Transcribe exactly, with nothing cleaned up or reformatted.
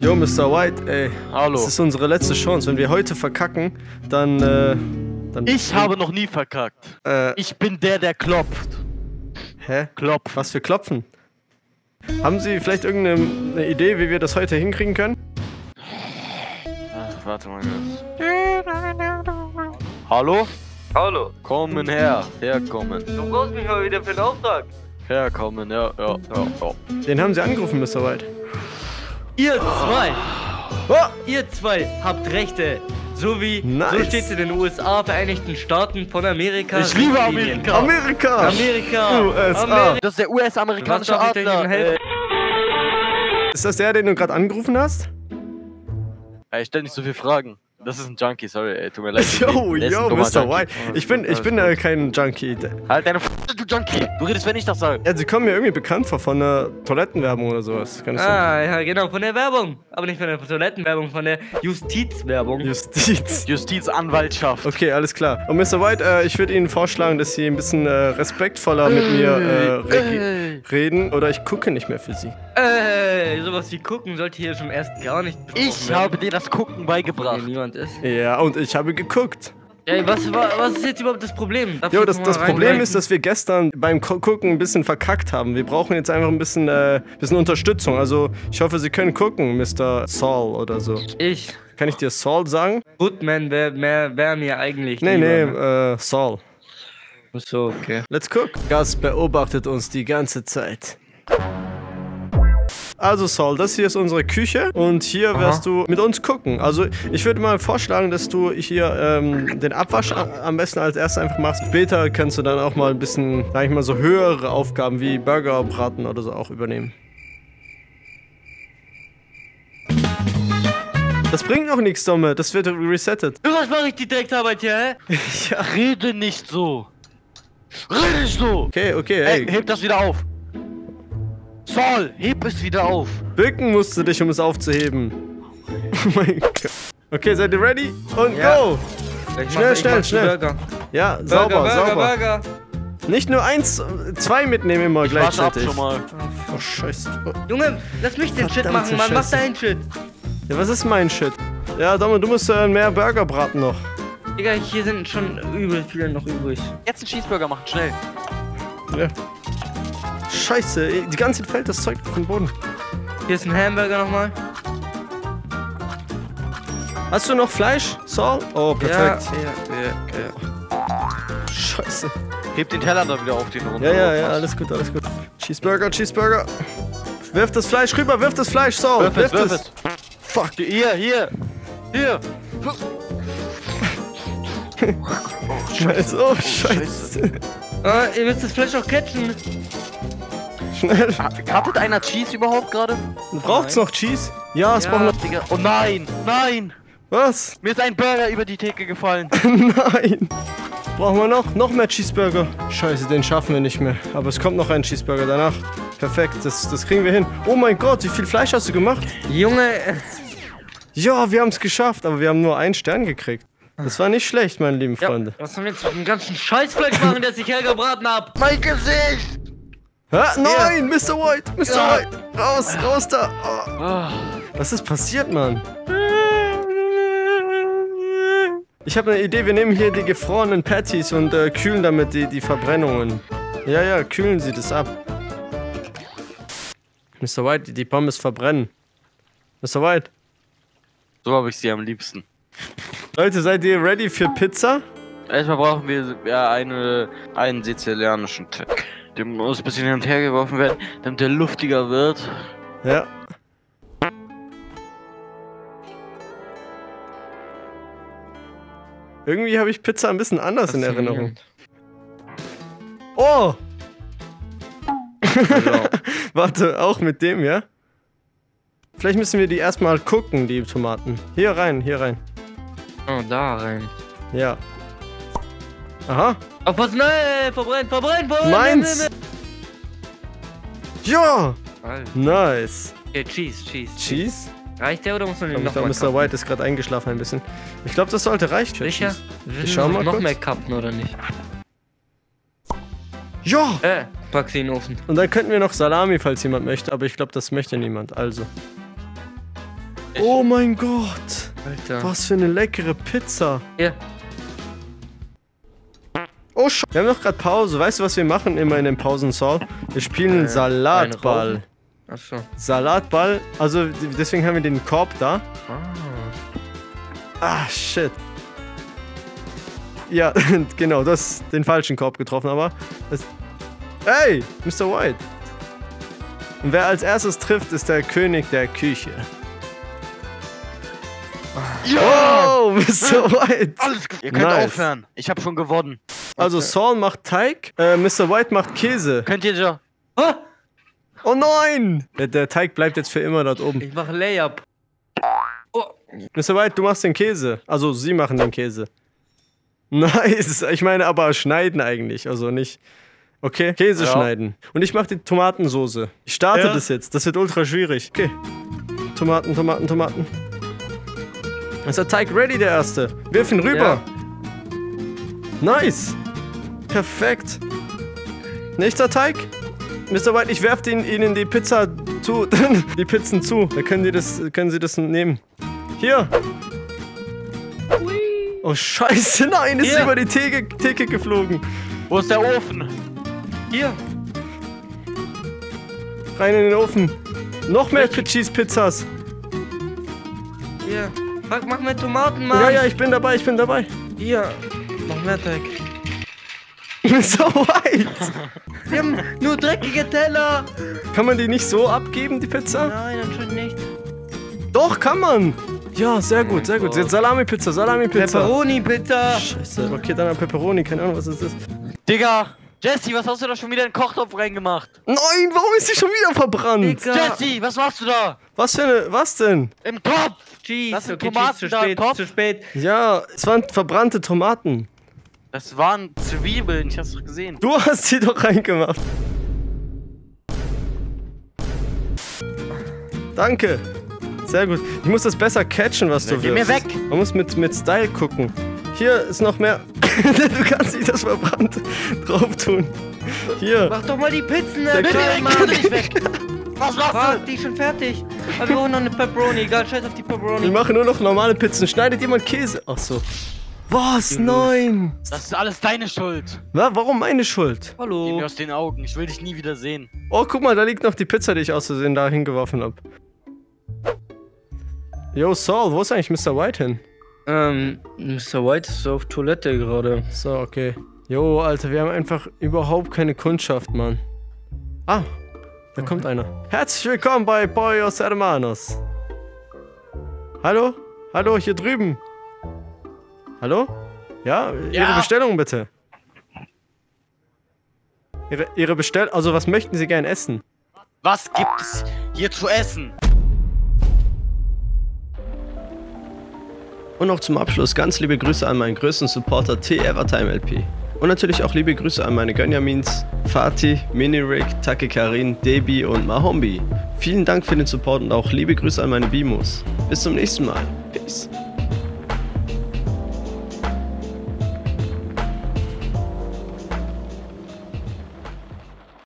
Yo, Mister White, ey. Hallo. Das ist unsere letzte Chance. Wenn wir heute verkacken, dann, äh, dann... Ich habe noch nie verkackt. Äh, ich bin der, der klopft. Hä? Klopf. Was für Klopfen? Haben Sie vielleicht irgendeine Idee, wie wir das heute hinkriegen können? Ach, warte mal kurz. Hallo? Hallo. Kommen her. Herkommen. Du brauchst mich mal wieder für den Auftrag. Herkommen, ja, ja, ja, ja. Den haben Sie angerufen, Mister White. Ihr zwei, Oh! ihr zwei habt Rechte. So wie, Nice. so steht es in den U S A, Vereinigten Staaten von Amerika. Ich liebe Richtlinien. Amerika. Amerika! Amerika. U S A. Amerika. Das ist der U S-amerikanische Was darf ich denn Adler. Ihnen helfen? Äh, Ist das der, den du gerade angerufen hast? ey, stell nicht so viele Fragen. Das ist ein Junkie, sorry, ey, tut mir leid. Yo, Der ist ein yo, dummer Mister Junkie. White. Ich bin, ich bin äh, kein Junkie. Halt deine F***, du Junkie. Du redest, wenn ich das sage. Ja, Sie kommen mir irgendwie bekannt vor von einer Toilettenwerbung oder sowas. Kann das sein? Ah, ja, genau, von der Werbung. Aber nicht von der Toilettenwerbung, von der Justizwerbung. Justiz. Justizanwaltschaft. Okay, alles klar. Und Mister White, äh, ich würde Ihnen vorschlagen, dass Sie ein bisschen äh, respektvoller mit mir äh, regi- reden oder ich gucke nicht mehr für Sie. Äh, sowas wie gucken sollte hier schon erst gar nicht besprochen Ich werden, habe dir das Gucken weil beigebracht. hier niemand ist. Ja, und ich habe geguckt. Ey, was, wa- was ist jetzt überhaupt das Problem? Darf Jo, ich das, jetzt das mal Problem reingreifen? ist, dass wir gestern beim Ko- Gucken ein bisschen verkackt haben. Wir brauchen jetzt einfach ein bisschen, äh, bisschen Unterstützung. Also, ich hoffe, Sie können gucken, Mister Saul oder so. Ich. Kann ich dir Saul sagen? Goodman wäre wär, wär mir eigentlich Nee, lieber, nee, ne? äh, Saul. So, okay. Let's cook. Gas beobachtet uns die ganze Zeit. Also Saul, das hier ist unsere Küche und hier wirst du mit uns gucken. Also ich würde mal vorschlagen, dass du hier ähm, den Abwasch a- am besten als erstes einfach machst. Später kannst du dann auch mal ein bisschen, sag ich mal, so höhere Aufgaben wie Burger braten oder so auch übernehmen. Das bringt noch nichts, Domme. Das wird resettet. Du, was mache ich die Drecksarbeit hier, hä? Ja. Rede nicht so. Rede nicht so. Okay, okay, Ey, ey. heb das wieder auf. Saul, heb es wieder auf. Bücken musst du dich, um es aufzuheben. Oh mein Gott. Okay, seid ihr ready? Und Ja. go! Ich Schnell, mach- ich schnell, mach die schnell. Burger. Ja, Burger, sauber, Burger, sauber. Burger. Nicht nur eins, zwei mitnehmen immer Ich wasch ab gleichzeitig. schon mal. Oh, scheiße. Oh. Junge, lass mich den Shit Verdammte machen, Mann. Mach Scheiße. deinen Shit. Ja, was ist mein Shit? Ja, Domme, du musst äh, mehr Burger braten noch. Digga, hier sind schon übel viele noch übrig. Jetzt einen Cheeseburger machen, schnell. Ja. Scheiße, ey, die ganze Zeit fällt das Zeug auf den Boden. Hier ist ein Hamburger nochmal. Hast du noch Fleisch, Saul? Oh, perfekt. Ja, ja, ja. Scheiße. Heb den Teller da wieder auf den runter. Ja, ja, ja, alles gut, alles gut. Cheeseburger, Cheeseburger. Wirf das Fleisch rüber, wirf das Fleisch, Saul. Wirf es, wirf es. Fuck. Hier, hier. Hier. Scheiße, oh, scheiße. Ah, ihr müsst das Fleisch auch catchen. Schnell. Hattet einer Cheese überhaupt gerade? Braucht's noch Cheese? Ja, es Ja. braucht noch... Digga. Oh nein, nein. Was? Mir ist ein Burger über die Theke gefallen. Nein. Brauchen wir noch? Noch mehr Cheeseburger? Scheiße, den schaffen wir nicht mehr. Aber es kommt noch ein Cheeseburger danach. Perfekt, das, das kriegen wir hin. Oh mein Gott, wie viel Fleisch hast du gemacht? Junge, äh, Ja, wir haben es geschafft, aber wir haben nur einen Stern gekriegt. Das war nicht schlecht, meine lieben ja, Freunde. was sollen wir jetzt mit dem ganzen Scheißfleisch machen, das ich hergebraten hab? Mein Gesicht. Hä? Nein, Mister White, Mister Ja. White. Raus, raus da. Oh. Ah. Was ist passiert, Mann? Ich habe eine Idee, wir nehmen hier die gefrorenen Patties und äh, kühlen damit die, die Verbrennungen. Ja, ja, kühlen Sie das ab. Mister White, die, die Pommes verbrennen. Mister White. So habe ich sie am liebsten. Leute, seid ihr ready für Pizza? Erstmal brauchen wir ja eine, einen sizilianischen Teig. Der muss ein bisschen hin und her geworfen werden, damit der luftiger wird. Ja. Irgendwie habe ich Pizza ein bisschen anders in Erinnerung. Oh! Genau. Warte, auch mit dem, ja? Vielleicht müssen wir die erstmal gucken, die Tomaten. Hier rein, hier rein. Oh, da rein. Ja. Aha. Aufpassen, nein, verbrennt, verbrennt, verbrennt. Meins! Ja! Alter. Nice. Okay, Cheese, Cheese. Cheese? Reicht der oder muss man den Aber ich noch glaube, mal Mister kappen? White ist gerade eingeschlafen ein bisschen. Ich glaube, das sollte reichen. für Sicher? Cheese. Will Ich schau mal noch kurz. mehr kappen oder nicht? Ja! Äh, pack sie in den Ofen. Und dann könnten wir noch Salami, falls jemand möchte, aber ich glaube, das möchte niemand. Also. Oh mein Gott. Alter. Was für eine leckere Pizza. Hier. Oh, Sch wir haben doch gerade Pause. Weißt du, was wir machen immer in den Pausen, Saul? Wir spielen Äh, Salatball. Achso. Salatball. Also, deswegen haben wir den Korb da. Ah. Ah, shit. Ja, genau, das den falschen Korb getroffen, aber... Das hey, Mister White. Und wer als erstes trifft, ist der König der Küche. Oh, Mister White. Alles gut. Ihr könnt Nice. aufhören. Ich habe schon gewonnen. Also Saul macht Teig, äh, Mister White macht Käse. Könnt ihr ja... Ah, Oh nein! Der, der Teig bleibt jetzt für immer dort oben. ich mache Layup. Oh. Mister White, du machst den Käse. Also, sie machen den Käse. Nice. Ich meine aber schneiden eigentlich, also nicht... Okay, Käse Ja. schneiden. Und ich mache die Tomatensoße. Ich starte Ja. das jetzt. Das wird ultra schwierig. Okay. Tomaten, Tomaten, Tomaten. Ist der Teig ready, der erste? Wirf ihn rüber. Nice. Perfekt. Nächster Teig. Mister White, ich werfe ihnen, ihnen die Pizza zu. Die Pizzen zu. Da können, die das, können sie das nehmen. Hier. Oh, scheiße. Nein, ist Hier. über die Theke, Theke geflogen. Wo ist der Ofen? Hier. Rein in den Ofen. Noch mehr Cheese-Pizzas. Hier. Mach, mach mehr Tomaten, Mann. Ja, ja, ich bin dabei, ich bin dabei. Hier. Noch mehr Teig. So weit. Wir haben nur dreckige Teller. Kann man die nicht so abgeben, die Pizza? Nein, anscheinend nicht. Doch, kann man. Ja, sehr gut, sehr gut. Gott. Jetzt Salami-Pizza, Salami-Pizza. Pepperoni-Pizza. Scheiße, okay, dann Pepperoni, keine Ahnung, was das ist. Digga! Jesse, was hast du da schon wieder in den Kochtopf reingemacht? Nein, warum ist die schon wieder verbrannt? Digga. Jesse, was machst du da? Was für eine, was denn? Im Topf! Cheese. Das sind Okay, Tomaten Cheese, zu da im spät, Topf. zu spät. Ja, es waren verbrannte Tomaten. Das waren Zwiebeln, ich hab's doch gesehen. Du hast sie doch reingemacht. Danke. Sehr gut. Ich muss das besser catchen, was du Geh mir wirfst. weg. Man muss mit, mit Style gucken. Hier ist noch mehr. Du kannst nicht das Verbrannte drauf tun. Hier. Mach doch mal die Pizzen, Der Alter, Geh mir weg, Mann. geh nicht weg! Was machst Fuck, du? die ist schon fertig. Aber wir holen noch eine Pepperoni. Egal, scheiß auf die Wir Pepperoni. machen nur noch normale Pizzen. Schneidet jemand Käse? Ach so. Was? Nein. Das ist alles deine Schuld. Na, warum meine Schuld? Geh Hallo. mir aus den Augen, ich will dich nie wieder sehen. Oh, guck mal, da liegt noch die Pizza, die ich aus Versehen da hingeworfen hab. Yo, Saul, wo ist eigentlich Mister White hin? Ähm, Mister White ist auf Toilette gerade. So, okay. Jo, Alter, wir haben einfach überhaupt keine Kundschaft, Mann. Ah, da kommt einer. Herzlich willkommen bei Pollos Hermanos. Hallo? Hallo, hier drüben. Hallo? Ja, Ihre Ja. Bestellung bitte. Ihre, Ihre Bestellung, also was möchten Sie gern essen? Was gibt es hier zu essen? Und noch zum Abschluss ganz liebe Grüße an meinen größten Supporter T Evertime L P. Und natürlich auch liebe Grüße an meine Gönjamins, Fatih, Minirig, Taki Karin, Debi und Mahombi. Vielen Dank für den Support und auch liebe Grüße an meine Bimos. Bis zum nächsten Mal. Peace.